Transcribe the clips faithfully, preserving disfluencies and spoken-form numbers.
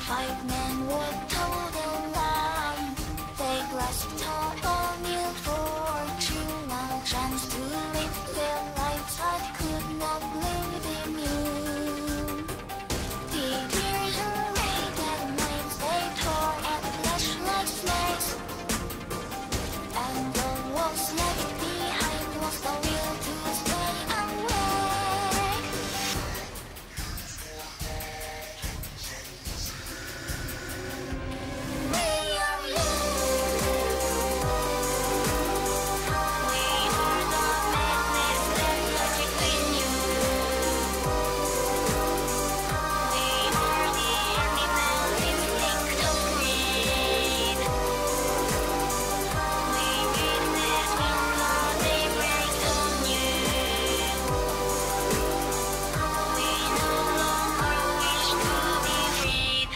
Five men would toe the line. They grasped a new fortune, now chance to live their lives that could not live in you. The tears away their minds, they tore and flashed like snakes, and the walls left behind was the will to stay awake. We are you. We are the madness that lies between you. We are the animal instinct of greed. We witness when the day breaks on you. We no longer wish to be freed.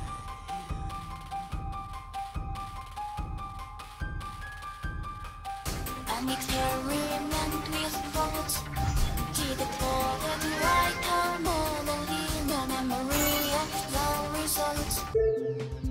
An experiment with thoughts, did it all and write a model in the memory of the results.